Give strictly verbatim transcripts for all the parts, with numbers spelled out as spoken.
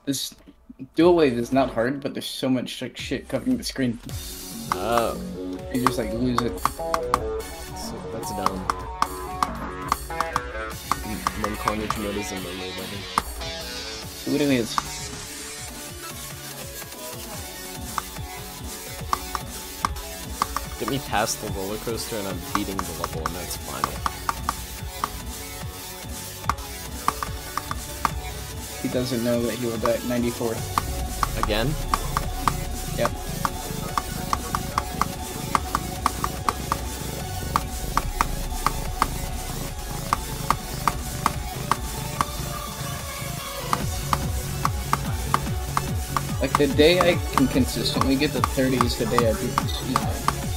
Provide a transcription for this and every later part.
This dual wave is not hard, but there's so much like shit covering the screen. Oh. You just like lose it. So that's dumb. Then Carnage mode is in the low button. It literally is. Get me past the roller coaster and I'm beating the level, and that's final. He doesn't know that he will die at ninety-fourth. Again? Yep. Like, the day I can consistently get the thirty is the day I beat this season.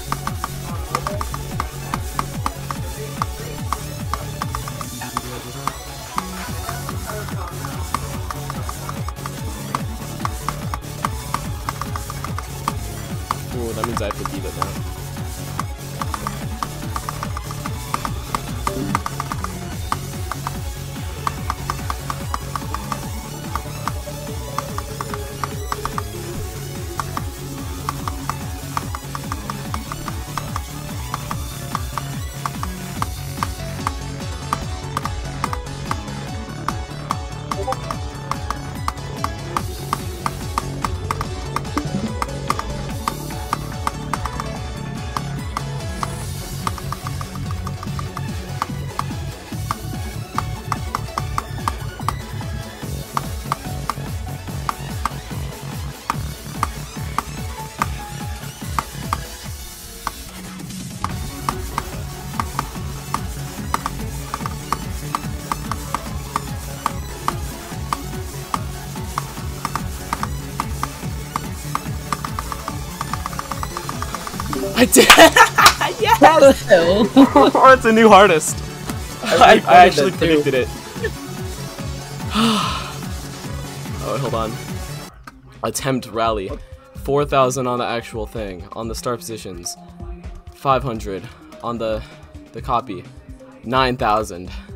Ooh, that means I have to beat it now. I did. Yes! How the hell? Oh, it's a new hardest. I, I actually predicted it. Oh, hold on. Attempt rally. four thousand on the actual thing. On the start positions. five hundred on the the copy. nine thousand.